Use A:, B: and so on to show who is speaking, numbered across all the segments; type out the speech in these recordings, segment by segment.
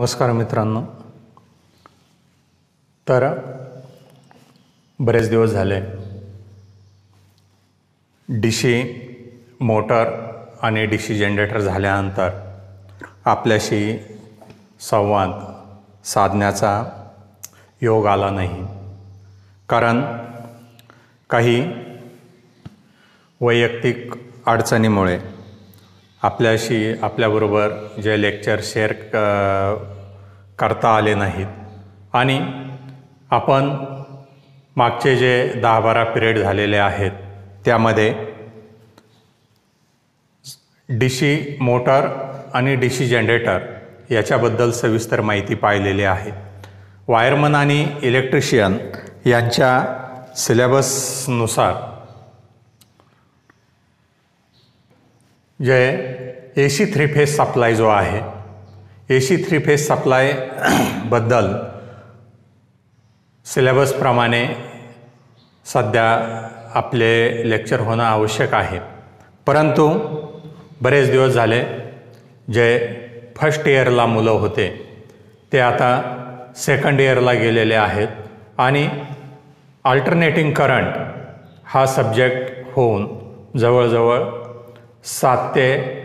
A: नमस्कार मित्रांनो. तर बरेच दिवस झाले डीसी मोटर आणि डीसी जनरेटर झाल्यानंतर आपल्याशी संवाद साधण्याचा योग आला नाही, कारण काही वैयक्तिक अडचणीमुळे आपल्याबरोबर जे लेक्चर शेअर करता आले नाहीत आणि आपण मागचे जे 10-12 पिरियड झालेले आहेत त्यामध्ये डीसी मोटर आणि डीसी जनरेटर याच्याबद्दल सविस्तर माहिती पाहिलेली आहे. वायरमन आणि इलेक्ट्रिशियन यांच्या सिलेबसनुसार जे AC 3 फेज सप्लाय जो आहे, AC 3 फेज सप्लाय बद्दल सिलेबसप्रमाणे सध्या आपले लेक्चर होणं आवश्यक आहे. परंतु बरेच दिवस झाले जे फर्स्ट इयरला मुलं होते ते आता सेकंड इयरला गेलेले आहेत आणि अल्टरनेटिंग करंट हा सब्जेक्ट होऊन जवळजवळ 7 ते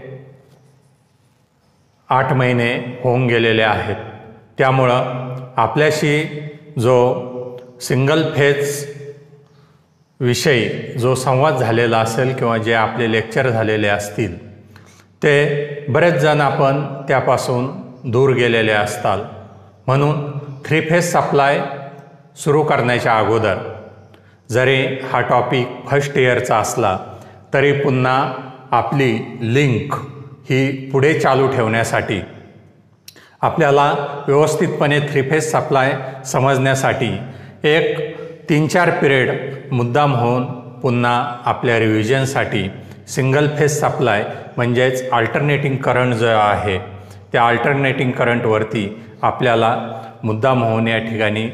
A: 8 महिने होऊन गेलेले आहेत. त्यामुळं आपल्याशी जो सिंगल फेज विषयी जो संवाद झालेला असेल किंवा जे आपले लेक्चर झालेले असतील ते बरेच जण आपण त्यापासून दूर गेलेले असतात. म्हणून 3 फेज सप्लाय सुरू करण्याच्या अगोदर जरी हा टॉपिक फर्स्ट इयरचा असला तरी पुन्हा आपली लिंक ही पुढे चालू ठेवण्यासाठी आपल्याला व्यवस्थितपणे 3 फेज सप्लाय समजण्यासाठी एक 3-4 पिरियड मुद्दाम होऊन पुन्हा आपल्या रिव्हिजनसाठी सिंगल फेज सप्लाय म्हणजेच अल्टरनेटिंग करंट जो आहे त्या अल्टरनेटिंग करंटवरती आपल्याला मुद्दाम होऊन या ठिकाणी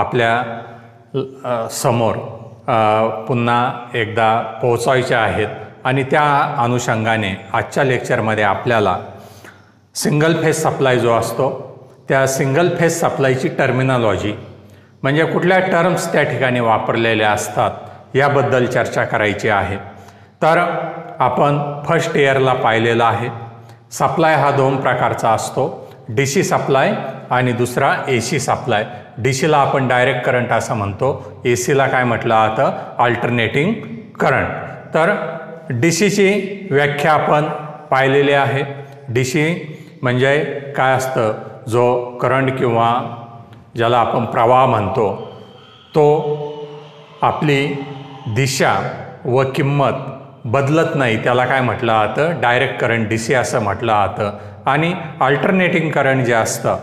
A: आपल्या समोर पुन्हा एकदा पोहोचायचे आहेत. आणि त्या अनुषंगाने आजच्या लेक्चरमध्ये आपल्याला सिंगल फेज सप्लाय जो असतो त्या सिंगल फेज सप्लायची टर्मिनॉलॉजी म्हणजे कुठल्या टर्म्स त्या ठिकाणी वापरलेल्या असतात याबद्दल चर्चा करायची आहे. तर आपण फर्स्ट इयरला पाहिलेला आहे. सप्लाय हा 2 प्रकारचा असतो, डीसी सप्लाय आणि दुसरा AC सप्लाय. डीसीला आपण डायरेक्ट करंट असं म्हणतो, ACला काय म्हटलं जातं, अल्टरनेटिंग करंट. तर डीसीची व्याख्या आपण पाहिलेली आहे. डीसी म्हणजे काय असतं, जो करंट किंवा ज्याला आपण प्रवाह म्हणतो तो आपली दिशा व किंमत बदलत नाही, त्याला काय म्हटलं जातं, डायरेक्ट करंट डीसी असं म्हटलं जातं. आणि अल्टरनेटिंग करंट जे असतं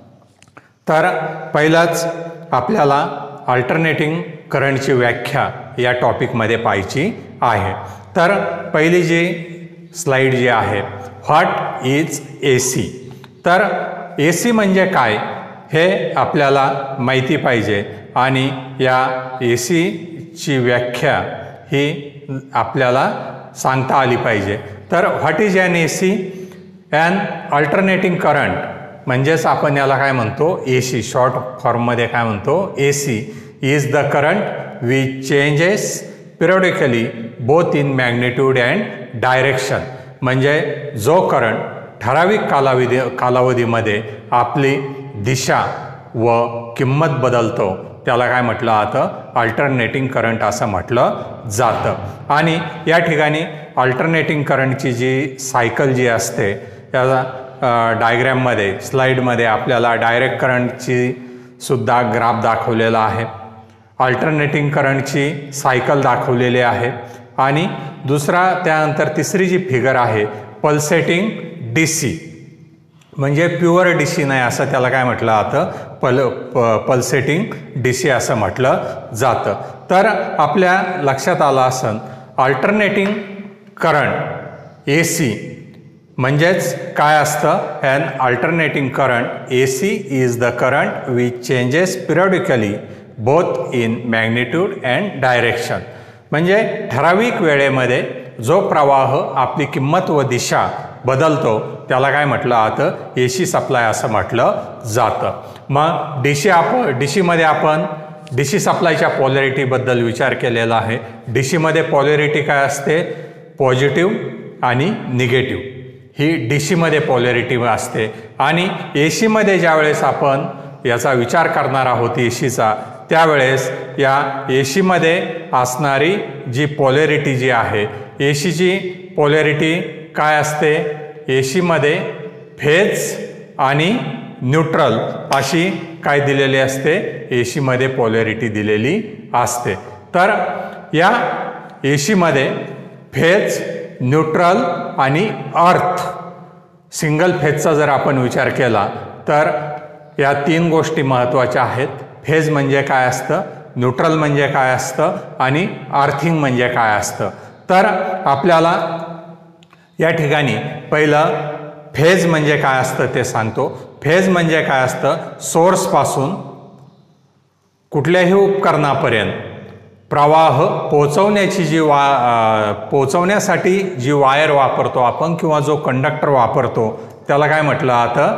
A: तर पहिलाच आपल्याला अल्टरनेटिंग करंटची व्याख्या या टॉपिकमध्ये पाहायची आहे. तर पहिली जी स्लाइड जी आहे, व्हॉट इज AC. तर AC म्हणजे काय हे आपल्याला माहिती पाहिजे आणि या ACची व्याख्या ही आपल्याला सांगता आली पाहिजे. तर what is an AC? An alternating current म्हणजेच आपण याला काय म्हणतो, AC. शॉर्ट फॉर्ममध्ये काय म्हणतो, AC is the current which changes periodically both in magnitude and direction. म्हणजे जो करंट ठराविक कालावधीमध्ये आपली दिशा व किंमत बदलतो त्याला काय म्हटलं जातं, अल्टरनेटिंग करंट असं म्हटलं जातं. आणि या ठिकाणी अल्टरनेटिंग करंटची जी सायकल जी असते या डायग्रॅममध्ये स्लाईडमध्ये आपल्याला डायरेक्ट करंटची सुद्धा ग्राफ दाखवलेला आहे, अल्टरनेटिंग करंटची सायकल दाखवलेली आहे आणि दुसरा त्यानंतर तिसरी जी फिगर आहे पल्सेटिंग डीसी म्हणजे प्युअर डीसी नाही असं त्याला काय म्हटलं जातं, पल्सेटिंग डीसी असं म्हटलं जातं. तर आपल्या लक्षात आलं असेल अल्टरनेटिंग करंट AC म्हणजेच काय असतं, an alternating current AC is the current which changes periodically both in magnitude and direction. म्हणजे ठराविक वेळेमध्ये जो प्रवाह आपली किंमत व दिशा बदलतो त्याला काय म्हटलं जातं, AC सप्लाय असं म्हटलं जातं. मग डीसीमध्ये आपण DC सप्लायच्या पॉलॅरिटीबद्दल विचार केलेला आहे. DCमध्ये पॉलॅरिटी काय असते, पॉझिटिव्ह आणि निगेटिव्ह, ही DCमध्ये पॉलॅरिटी असते. आणि ACमध्ये ज्यावेळेस आपण याचा विचार करणार आहोत ACचा, त्यावेळेस या ACमध्ये असणारी जी पॉलॅरिटी जी आहे, ACची पॉलॅरिटी काय असते, ACमध्ये फेज आणि न्यूट्रल अशी काय दिलेली असते, ACमध्ये पॉलॅरिटी दिलेली असते. तर या ACमध्ये फेज, न्यूट्रल आणि अर्थ, सिंगल फेजचा जर आपण विचार केला तर या 3 गोष्टी महत्त्वाच्या आहेत. फेज म्हणजे काय असतं, न्यूट्रल म्हणजे काय असतं आणि अर्थिंग म्हणजे काय असतं. तर आपल्याला या ठिकाणी पहिलं फेज म्हणजे काय असतं ते सांगतो. फेज म्हणजे काय असतं, सोर्सपासून कुठल्याही उपकरणापर्यंत प्रवाह पोहोचवण्याची पोहोचवण्यासाठी जी वायर वापरतो आपण किंवा जो कंडक्टर वापरतो त्याला काय म्हटलं जातं,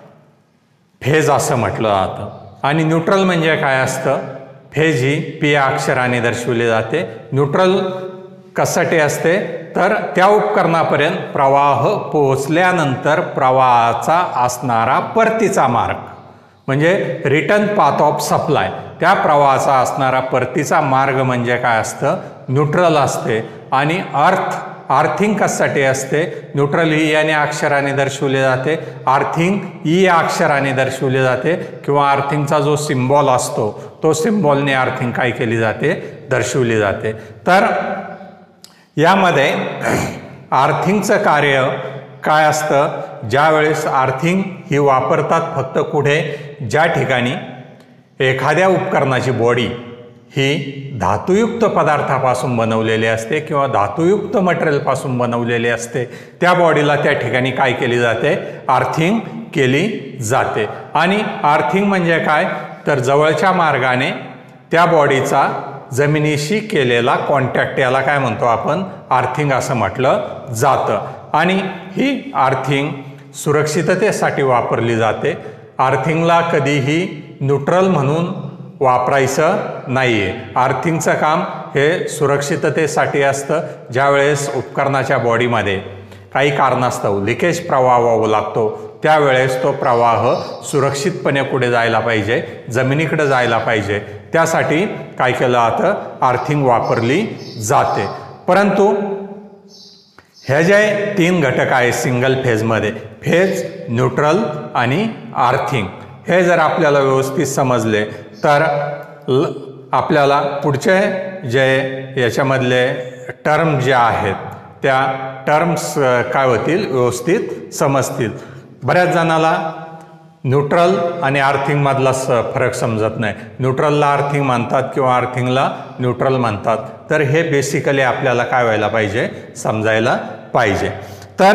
A: फेज असं म्हटलं जातं. आणि न्यूट्रल म्हणजे काय असतं, फेज ही P या अक्षराने दर्शवली जाते. न्यूट्रल कशासाठी असते, तर त्या उपकरणापर्यंत प्रवाह पोहोचल्यानंतर प्रवाहाचा असणारा परतीचा मार्ग म्हणजे रिटर्न पाथ ऑफ सप्लाय, त्या प्रवाहाचा असणारा परतीचा मार्ग म्हणजे काय असतं, न्यूट्रल असते. आणि अर्थिंग कशासाठी असते, न्यूट्रल ही याने अक्षराने दर्शवले जाते, अर्थिंग ई या अक्षराने दर्शवले जाते किंवा अर्थिंगचा जो सिम्बॉल असतो तो सिम्बॉलने अर्थिंग काय केली जाते, दर्शवली जाते. तर यामध्ये अर्थिंगचं कार्य काय असतं, ज्यावेळेस अर्थिंग ही वापरतात फक्त कुठे, ज्या ठिकाणी एखाद्या उपकरणाची बॉडी ही धातुयुक्त पदार्थापासून बनवलेली असते किंवा धातुयुक्त मटेरियलपासून बनवलेली असते, त्या बॉडीला त्या ठिकाणी काय केली जाते, अर्थिंग केली जाते. आणि अर्थिंग म्हणजे काय, तर जवळच्या मार्गाने त्या बॉडीचा जमिनीशी केलेला कॉन्टॅक्ट, याला काय म्हणतो आपण, अर्थिंग असं म्हटलं जातं. आणि ही अर्थिंग सुरक्षिततेसाठी वापरली जाते. अर्थिंगला कधीही न्यूट्रल म्हणून वापरायचं नाही आहे. अर्थिंगचं काम हे सुरक्षिततेसाठी असतं. ज्यावेळेस उपकरणाच्या बॉडीमध्ये काही कारणास्तव लिकेज प्रवाह व्हावा लागतो, त्यावेळेस तो प्रवाह सुरक्षितपणे पुढे जायला पाहिजे, जमिनीकडे जायला पाहिजे, त्यासाठी काय केलं जातं, अर्थिंग वापरली जाते. परंतु हे जे 3 घटक आहेत सिंगल फेजमध्ये, फेज, न्यूट्रल आणि अर्थिंग, हे जर आपल्याला व्यवस्थित समजले तर आपल्याला पुढचे जे याच्यामधले टर्म जे आहेत त्या टर्म्स काय होतील, व्यवस्थित समजतील. बऱ्याच जणाला न्यूट्रल आणि अर्थिंगमधला फरक समजत नाही. न्यूट्रलला अर्थिंग म्हणतात किंवा अर्थिंगला न्यूट्रल म्हणतात. तर हे बेसिकली आपल्याला काय व्हायला पाहिजे, समजायला पाहिजे. तर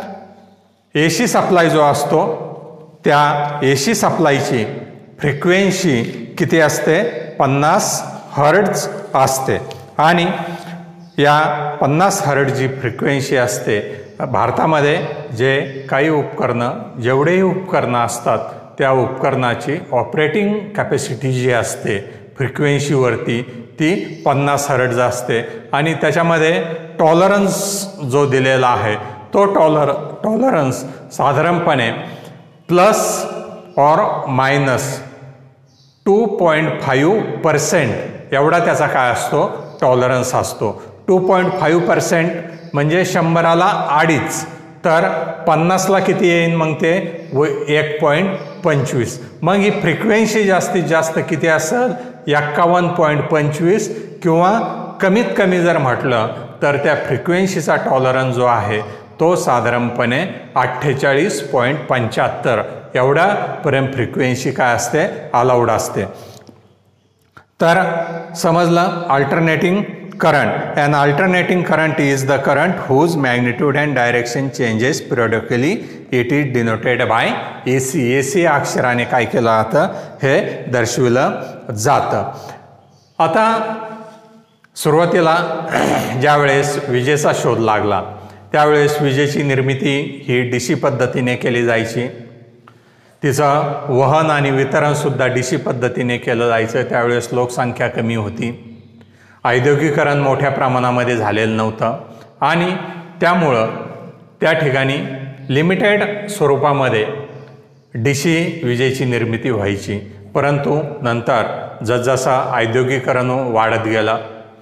A: AC सप्लाय जो असतो त्या AC सप्लायची फ्रिक्वेन्सी किती असते, 50 हर्ट्झ असते. आणि या 50 हर्ट्झ जी फ्रिक्वेन्सी असते, भारतामध्ये जे काही उपकरणं, जेवढेही उपकरणं असतात त्या उपकरणाची ऑपरेटिंग कॅपॅसिटी जी असते फ्रिक्वेन्सीवरती ती 50 हर्ट्झ असते. आणि त्याच्यामध्ये टॉलरन्स जो दिलेला आहे तो टॉलरन्स साधारणपणे प्लस और मायनस 2.5% एवढा त्याचा काय असतो, टॉलरन्स असतो. 2.5% म्हणजे 100ला 2.5, तर 50ला किती येईल मग ते 1.25. मग ही फ्रिक्वेन्सी जास्तीत जास्त किती असेल, 51.25 किंवा कमीत कमी जर म्हटलं तर त्या फ्रिक्वेन्सीचा टॉलरन्स जो आहे तो साधारणपणे 48.75 एवढ्यापर्यंत फ्रिक्वेन्सी काय असते, अलाउड असते. तर समजलं alternating current. An alternating current is the current whose magnitude and direction changes periodically. It is denoted by AC. AC अक्षराने काय केलं जातं, हे दर्शविलं जातं. आता सुरुवातीला ज्यावेळेस विजेचा शोध लागला त्यावेळेस विजेची निर्मिती ही DC पद्धतीने केली जायची. तिचं वहन आणि वितरणसुद्धा DC पद्धतीने केलं जायचं. त्यावेळेस लोकसंख्या कमी होती, औद्योगिकरण मोठ्या प्रमाणामध्ये झालेलं नव्हतं आणि त्यामुळं त्या ठिकाणी लिमिटेड स्वरूपामध्ये DC विजेची निर्मिती व्हायची. परंतु नंतर जसजसं औद्योगिकरण वाढत गेलं,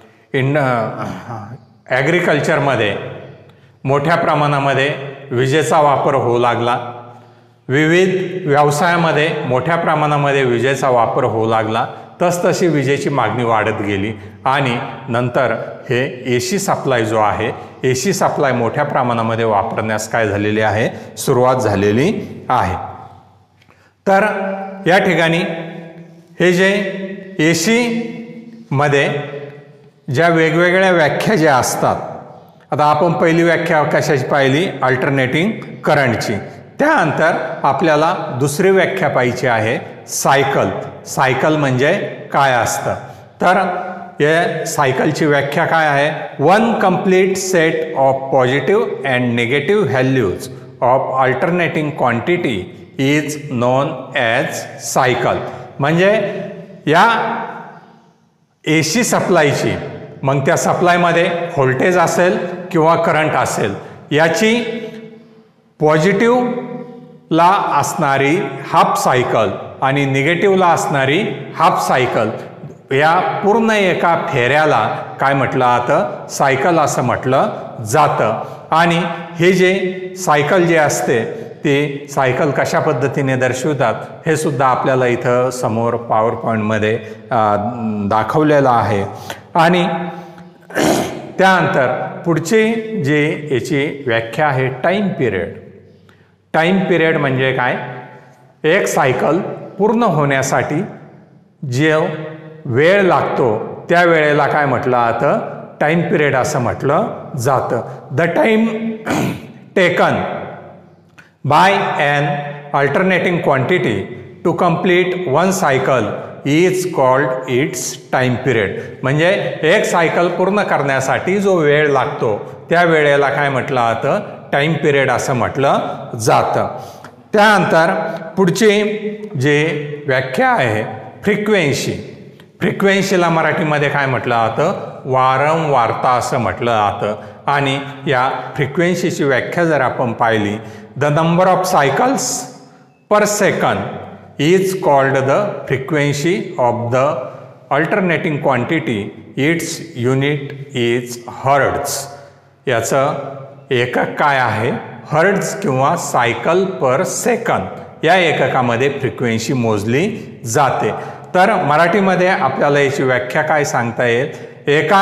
A: ॲग्रिकल्चरमध्ये मोठ्या प्रमाणामध्ये विजेचा वापर होऊ लागला, विविध व्यवसायामध्ये मोठ्या प्रमाणामध्ये विजेचा वापर होऊ लागला, तसतशी विजेची मागणी वाढत गेली आणि नंतर हे AC सप्लाय जो आहे, AC सप्लाय मोठ्या प्रमाणामध्ये वापरण्यास काय झालेली आहे, सुरुवात झालेली आहे. तर या ठिकाणी हे जे AC मध्ये ज्या वेगवेगळ्या व्याख्या ज्या असतात, आता आपण पहिली व्याख्या कशाची पाहिली, अल्टरनेटिंग करंटची. त्यानंतर आपल्याला दुसरी व्याख्या पाहिजे आहे, सायकल. सायकल म्हणजे काय असतं, तर या सायकलची व्याख्या काय आहे, one complete set of positive and negative values of alternating quantity is known as cycle. म्हणजे या AC सप्लायची, मग त्या सप्लायमध्ये व्होल्टेज असेल किंवा करंट असेल, याची पॉझिटिव्हला असणारी हाफ सायकल आणि निगेटिव्हला असणारी हाफ सायकल, या पूर्ण एका फेऱ्याला काय म्हटलं जातं, सायकल असं म्हटलं जातं. आणि हे जे सायकल जे असते ते सायकल कशा पद्धतीने दर्शवतात हे सुद्धा आपल्याला इथं समोर पॉवर पॉईंटमध्ये दाखवलेलं आहे. आणि त्यानंतर पुढची जे याची व्याख्या आहे, टाईम पिरियड. टाईम पिरियड म्हणजे काय, एक सायकल पूर्ण होण्यासाठी जे वेळ लागतो त्या वेळेला काय म्हटलं जातं, टाईम पिरियड असं म्हटलं जातं. The time taken by an alternating quantity to complete one cycle is called its time period. म्हणजे एक सायकल पूर्ण करण्यासाठी जो वेळ लागतो त्या वेळेला काय म्हटलं जातं, टाईम पिरियड असं म्हटलं जातं. त्यानंतर पुढची जे व्याख्या आहे, फ्रिक्वेन्सी. फ्रिक्वेन्सीला मराठीमध्ये काय म्हटलं जातं, वारंवारता असं म्हटलं जातं. आणि या फ्रिक्वेन्सीची व्याख्या जर आपण पाहिली, the number of cycles per second is called the frequency of the alternating quantity, its unit is hertz. याचं एकक काय आहे, हर्ट्ज किंवा सायकल पर सेकंद या एककामध्ये फ्रिक्वेन्सी मोजली जाते. तर मराठीमध्ये आपल्याला याची व्याख्या काय सांगता येईल, एका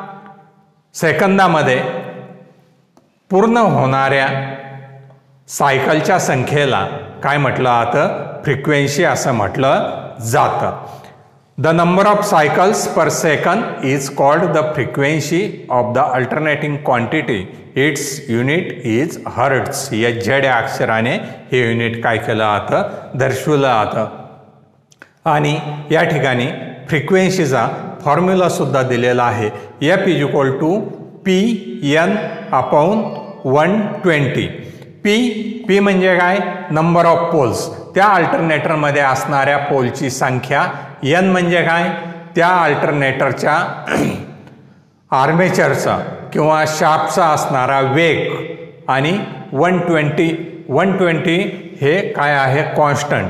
A: सेकंदामध्ये पूर्ण होणाऱ्या सायकलच्या संख्येला काय म्हटलं जातं, फ्रिक्वेन्सी असं म्हटलं जातं. The number of cycles per second is called the frequency of the alternating quantity, its unit is hertz. या Z या अक्षराने हे युनिट काय केलं जातं, दर्शवलं जातं. आणि या ठिकाणी फ्रिक्वेन्सीचा फॉर्म्युला सुद्धा दिलेला आहे, F is equal to Pn/120. P म्हणजे काय, नंबर ऑफ पोल्स, त्या अल्टरनेटरमध्ये असणाऱ्या पोलची संख्या. N म्हणजे काय, त्या अल्टरनेटरच्या आर्मेचरचा किंवा शाफ्टचा असणारा वेग. आणि 120 हे काय आहे, कॉन्स्टंट.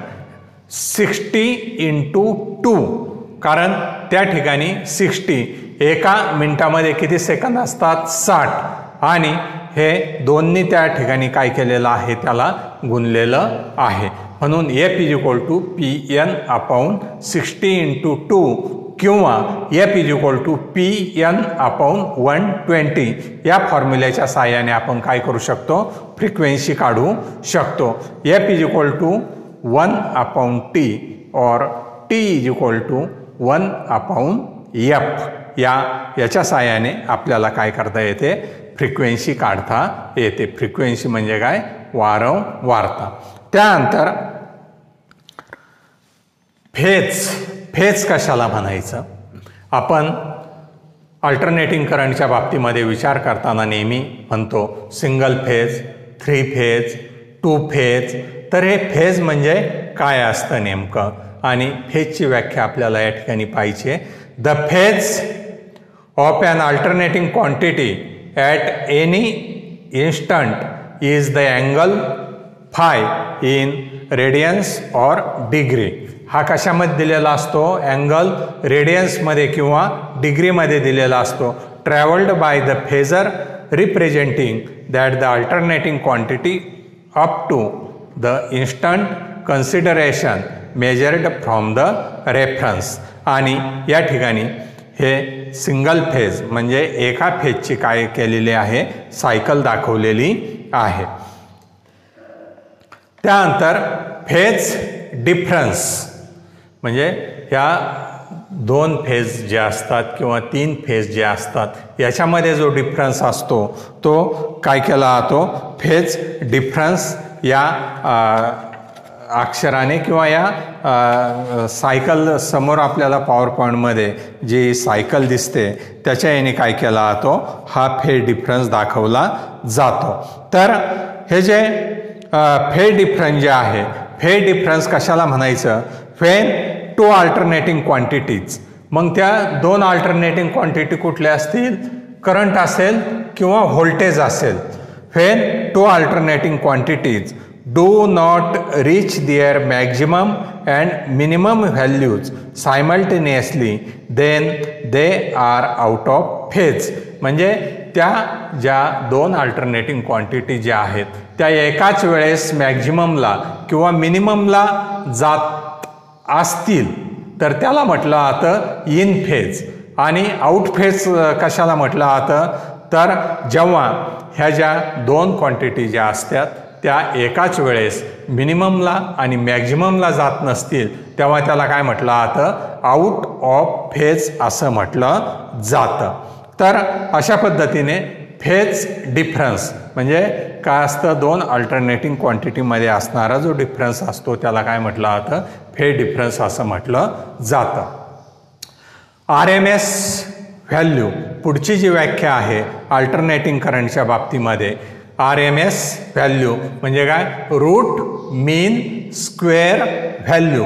A: 60×2, कारण त्या ठिकाणी 60 एका मिनिटामध्ये किती सेकंद असतात, 60. आणि हे दोन्ही त्या ठिकाणी काय केलेलं आहे, त्याला गुणलेलं आहे. म्हणून F is equal to Pn/60×2 किंवा F is equal to Pn/120 या फॉर्म्युल्याच्या साहाय्याने आपण काय करू शकतो, फ्रिक्वेन्सी काढू शकतो. F is equal to 1/T और T is equal to 1/F. याच्या साहाय्याने आपल्याला काय करता येते, फ्रिक्वेन्सी काढता येते. फ्रिक्वेन्सी म्हणजे काय, वारंवारता. त्यानंतर फेज कशाला म्हणायचं, आपण अल्टरनेटिंग करंटच्या बाबतीमध्ये विचार करताना नेहमी म्हणतो सिंगल फेज, 3 फेज, 2 फेज. तर हे फेज म्हणजे काय असतं नेमकं, आणि फेजची व्याख्या आपल्याला या ठिकाणी पाहिजे. The phase of an alternating quantity at any instant is the angle phi in radians or degree. हा कशामध्ये दिलेला असतो, अँगल रेडियन्समध्ये किंवा डिग्रीमध्ये दिलेला असतो. Travelled by the phasor representing that the alternating quantity up to the instant consideration measured from the reference. आणि या ठिकाणी हे सिंगल फेज म्हणजे एका फेजची काय केलेली आहे, सायकल दाखवलेली आहे. त्यानंतर फेज डिफरन्स म्हणजे ह्या 2 फेज जे असतात किंवा 3 फेज जे असतात याच्यामध्ये जो डिफरन्स असतो तो काय केला जातो, फेज डिफरन्स या अक्षराने किंवा या सायकल समोर आपल्याला पॉवर पॉईंटमध्ये जी सायकल दिसते त्याच्या याने काय केला जातो, हा फेज डिफरन्स दाखवला जातो. तर हे जे फेज डिफरन्स जे आहे, फेज डिफरन्स कशाला म्हणायचं, व्हेन 2 अल्टरनेटिंग क्वांटिटीज. मग त्या 2 अल्टरनेटिंग क्वांटिटी कुठल्या असतील, करंट असेल किंवा व्होल्टेज असेल. When 2 alternating quantities do not reach their maximum and minimum values simultaneously then they are out of phase. म्हणजे त्या ज्या 2 अल्टरनेटिंग क्वांटिटी ज्या आहेत त्या एकाच वेळेस मॅक्झिममला किंवा मिनिममला जात असतील तर त्याला म्हटलं जातं इन फेज. आणि आउट फेज कशाला म्हटलं जातं, तर जेव्हा ह्या ज्या 2 क्वांटिटी ज्या असतात त्या एकाच वेळेस मिनिममला आणि मॅक्झिममला जात नसतील तेव्हा त्याला काय म्हटलं जातं, आउट ऑफ फेज असं म्हटलं जातं. तर अशा पद्धतीने फेज डिफरन्स म्हणजे काय असतं, 2 अल्टरनेटिंग क्वांटिटीमध्ये असणारा जो डिफरन्स असतो त्याला काय म्हटलं जातं, फेज डिफरन्स असं म्हटलं जातं. RMS व्हॅल्यू पुढची जी व्याख्या आहे अल्टरनेटिंग करंटच्या बाबतीमध्ये, RMS व्हॅल्यू म्हणजे काय, root mean square value,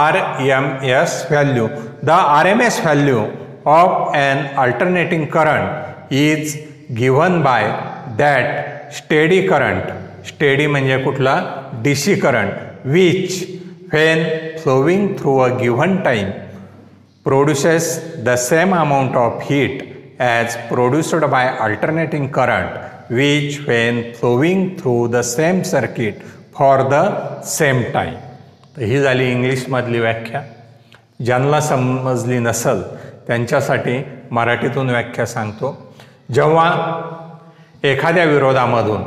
A: RMS value. The RMS value of an alternating current is given by that steady current, steady म्हणजे कुठला, DC current, which when flowing through a given time produces the same amount of heat as produced by alternating current which when flowing through the same circuit for the same time. तर ही झाली इंग्लिशमधली व्याख्या. ज्यांना समजली नसल त्यांच्यासाठी मराठीतून व्याख्या सांगतो. जेव्हा एखाद्या विरोधामधून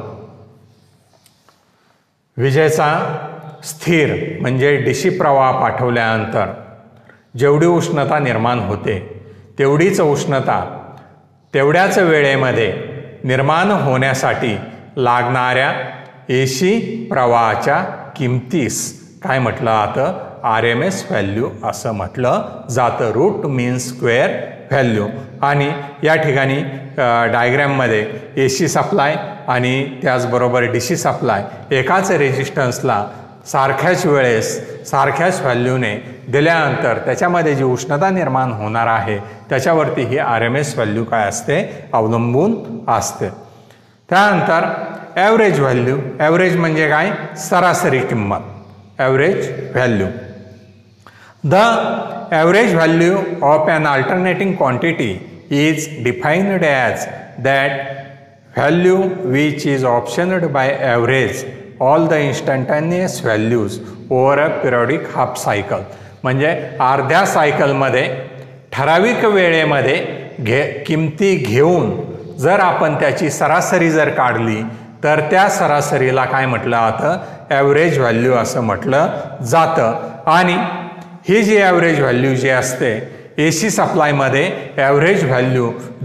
A: विजेचा स्थिर म्हणजे DC प्रवाह पाठवल्यानंतर जेवढी उष्णता निर्माण होते तेवढीच उष्णता तेवढ्याच वेळेमध्ये निर्माण होण्यासाठी लागणाऱ्या AC प्रवाहाच्या किमतीस काय म्हटलं जातं, RMS व्हॅल्यू असं म्हटलं जातं, रूट मीन स्क्वेअर व्हॅल्यू. आणि या ठिकाणी डायग्रॅममध्ये AC सप्लाय आणि त्याचबरोबर DC सप्लाय एकाच रेजिस्टन्सला सारख्याच वेळेस सारख्याच व्हॅल्यूने दिल्यानंतर त्याच्यामध्ये जी उष्णता निर्माण होणार आहे त्याच्यावरती ही RMS व्हॅल्यू काय असते, अवलंबून असते. त्यानंतर ॲव्हरेज व्हॅल्यू, ॲव्हरेज म्हणजे काय, सरासरी किंमत, average value. The average value of an alternating quantity is defined as that value which is optioned by average all the instantaneous values over a periodic half cycle. म्हणजे अर्ध्या सायकलमध्ये ठराविक वेळेमध्ये किमती घेऊन जर आपण त्याची सरासरी जर काढली तर त्या सरासरीला काय म्हटलं जातं, ॲव्हरेज व्हॅल्यू असं म्हटलं जातं. आणि ही जी ॲव्हरेज व्हॅल्यू जी असते AC सप्लायमध्ये ॲव्हरेज व्हॅल्यू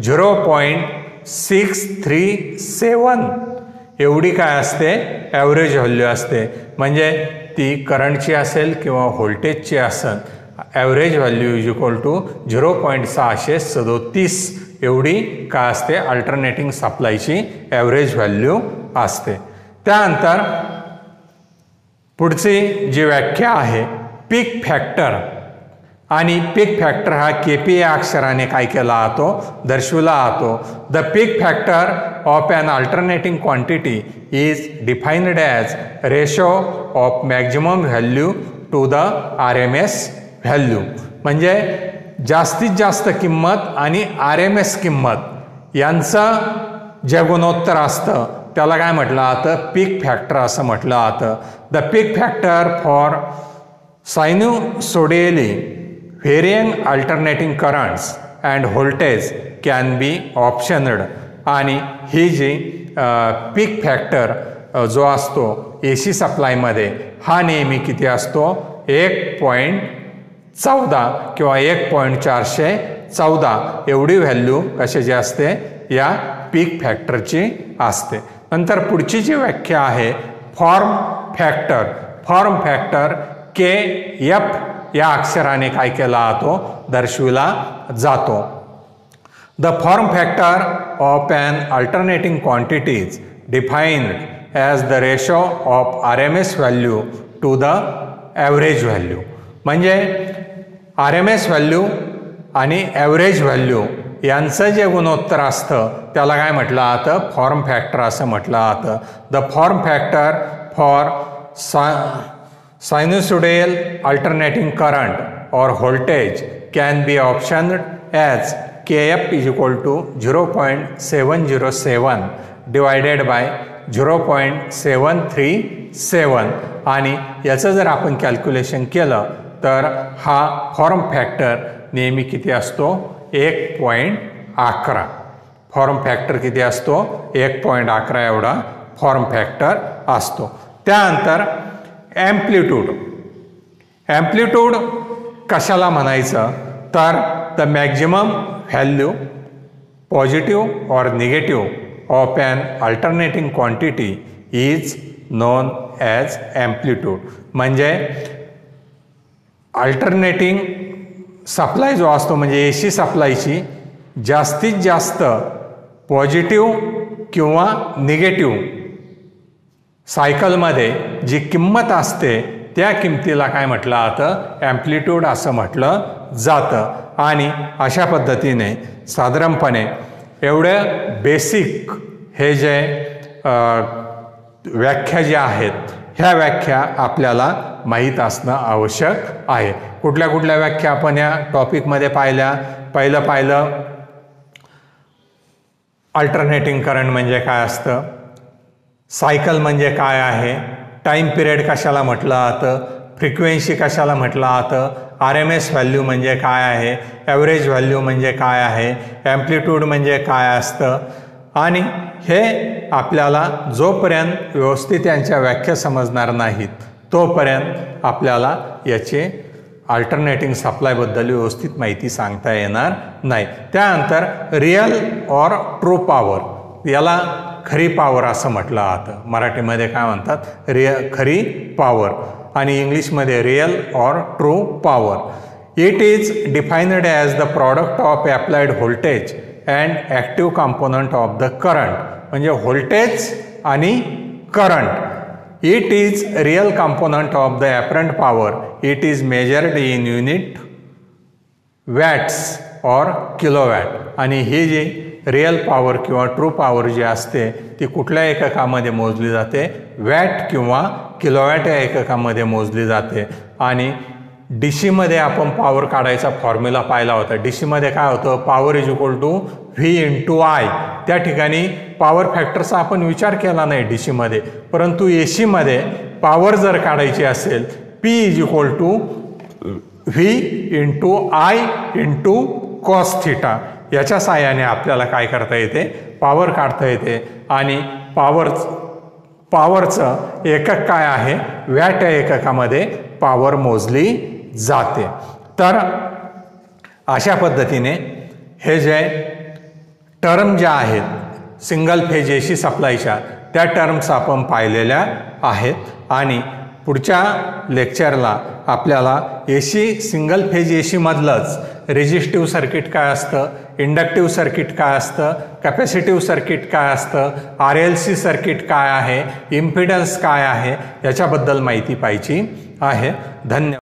A: 0.637 एवढी काय असते, ॲव्हरेज व्हॅल्यू असते. म्हणजे ती करंटची असेल किंवा व्होल्टेजची असेल, average value is equal to 0.637 एवढी काय असते अल्टरनेटिंग सप्लायची ॲव्हरेज व्हॅल्यू असते. त्यानंतर पुढची जी व्याख्या आहे पीक फॅक्टर, आणि पीक फॅक्टर हा KP या अक्षराने काय केला जातो दर्शविला जातो. The peak factor of an alternating quantity is defined as ratio of maximum value to the RMS value. म्हणजे जास्तीत जास्त किंमत आणि RMS किंमत यांचं जे गुणोत्तर असतं त्याला काय म्हटलं जातं पीक फॅक्टर असं म्हटलं जातं. The peak factor for sinusoidally varying alternating currents and voltage can be obtained. आणि ही जी पीक फॅक्टर जो असतो AC सप्लायमध्ये हा नेहमी किती असतो 1.14 किंवा 1.414 एवढी व्हॅल्यू कशाची असते या पीक फॅक्टरची असते. नंतर पुढची जी व्याख्या आहे form factor. Form factor KF या अक्षराने काय केला जातो दर्शविला जातो. The form factor of an alternating quantities defined as the ratio of RMS value to the average value. म्हणजे RMS व्हॅल्यू आणि ॲव्हरेज व्हॅल्यू यांचं जे गुणोत्तर असतं त्याला काय म्हटलं जातं फॉर्म फॅक्टर असं म्हटलं जातं. The form factor for sinusoidal alternating current or voltage can be obtained as KF is equal to 0.707 divided by 0.737. आणि याचं जर आपण कॅल्क्युलेशन केलं तर हा फॉर्म फॅक्टर नेहमी किती असतो 1.11. फॉर्म फॅक्टर किती असतो 1.11 एवढा फॉर्म फॅक्टर असतो. त्यानंतर ॲम्प्लिट्यूड. ॲम्प्लिट्यूड कशाला म्हणायचं तर the maximum value positive or negative of an alternating quantity is known as amplitude. म्हणजे अल्टरनेटिंग सप्लाय जो असतो म्हणजे AC सप्लायची जास्तीत जास्त पॉझिटिव्ह किंवा निगेटिव्ह सायकलमध्ये जी किंमत असते त्या किमतीला काय म्हटलं जातं ॲम्प्लिट्यूड असं म्हटलं जातं. आणि अशा पद्धतीने साधारणपणे एवढ्या बेसिक हे जे व्याख्या ज्या आहेत ह्या व्याख्या आपल्याला माहीत असणं आवश्यक आहे. कुठल्या कुठल्या व्याख्या आपण या टॉपिकमध्ये पाहिल्या. पाहिलं अल्टरनेटिंग करंट म्हणजे काय असतं, सायकल म्हणजे काय आहे, टाईम पिरियड कशाला म्हटलं जातं, फ्रिक्वेन्सी कशाला म्हटलं जातं, RMS व्हॅल्यू म्हणजे काय आहे, ॲव्हरेज व्हॅल्यू म्हणजे काय आहे, ॲम्प्लिट्यूड म्हणजे काय असतं. आणि हे आपल्याला जोपर्यंत व्यवस्थित यांच्या व्याख्या समजणार नाहीत तोपर्यंत आपल्याला याचे अल्टरनेटिंग सप्लायबद्दल व्यवस्थित माहिती सांगता येणार नाही. त्यानंतर रिअल और ट्रू पॉवर, याला खरी पॉवर असं म्हटलं जातं. मराठीमध्ये काय म्हणतात खरी पॉवर आणि इंग्लिशमध्ये real or true power. It is defined as the product of applied voltage and active component of the current. म्हणजे व्होल्टेज आणि current. It is real component of the apparent power. It is measured in unit watts or kilowatt. आणि ही जी real power किंवा true power जी असते ती कुठल्या एककामध्ये मोजली जाते, वॅट किंवा किलोवॅट या एककामध्ये मोजली जाते. आणि DC आपण पॉवर काढायचा फॉर्म्युला पाहिला होता. DC काय होतं, power is equal to V × I. त्या ठिकाणी पॉवर फॅक्टरचा आपण विचार केला नाही DC, परंतु AC पॉवर जर काढायची असेल P is equal to V × I × cos θ. याच्या साहाय्याने आपल्याला काय करता येते, पॉवर काढता येते. आणि पॉवरचं एकक काय आहे, वॅट या एककामध्ये पॉवर मोजली जाते. तर अशा पद्धतीने हे जे टर्म ज्या आहेत सिंगल फेज AC सप्लायच्या त्या टर्म्स आपण पाहिलेल्या आहेत. आणि पुढच्या लेक्चरला आपल्याला AC सिंगल फेज AC मधलंच रेजिस्टिव्ह सर्किट काय असतं इंडक्टिव्ह सर्किट काय असतं, कॅपॅसिटिव्ह सर्किट काय असतं, RLC सर्किट काय आहे, इम्पिडन्स काय आहे, याच्याबद्दल माहिती पाहिजे आहे. धन्यवाद.